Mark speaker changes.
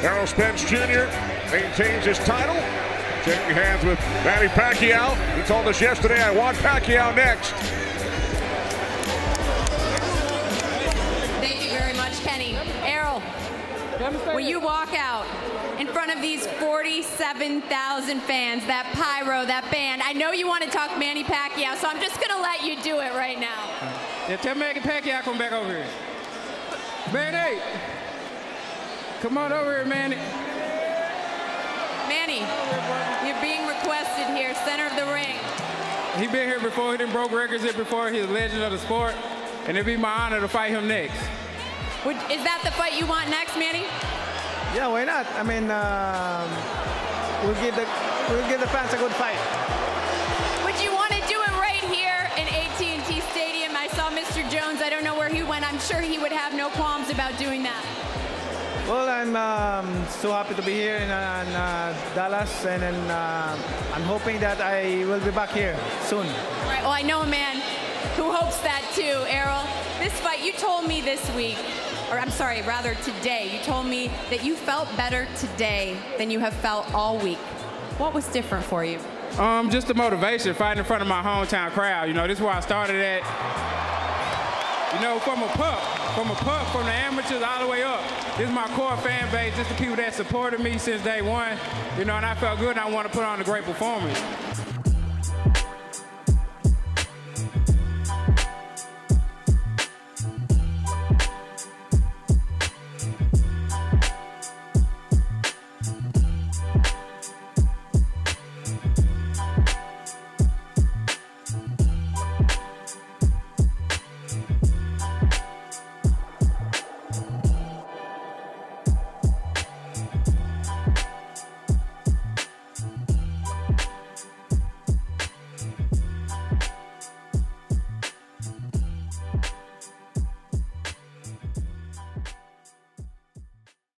Speaker 1: Errol Spence Jr. maintains his title. Shaking hands with Manny Pacquiao. He told us yesterday, I want Pacquiao next.
Speaker 2: Thank you very much, Kenny. Errol, when you walk out in front of these 47,000 fans, that pyro, that band, I know you want to talk Manny Pacquiao, so I'm just going to let you do it right now.
Speaker 3: Yeah, tell Manny Pacquiao come back over here. Manny! Come on over here, Manny.
Speaker 2: Manny, you're being requested here, center of the ring.
Speaker 3: He been here before. He done broke records here before. He's a legend of the sport. And it'd be my honor to fight him next.
Speaker 2: Is that the fight you want next, Manny?
Speaker 4: Yeah, why not? I mean, we'll give the fans a good fight.
Speaker 2: Would you want to do it right here in AT&T Stadium? I saw Mr. Jones. I don't know where he went. I'm sure he would have no qualms about doing that.
Speaker 4: Well, I'm so happy to be here in Dallas, and then I'm hoping that I will be back here soon.
Speaker 2: All right, well, I know a man who hopes that too, Errol. This fight, you told me this week, or I'm sorry, rather today, you told me that you felt better today than you have felt all week. What was different for you?
Speaker 3: Just the motivation, fighting in front of my hometown crowd. You know, this is where I started at. You know, from a pup, from the amateurs all the way up. This is my core fan base, just the people that supported me since day one. You know, and I felt good and I want to put on a great performance.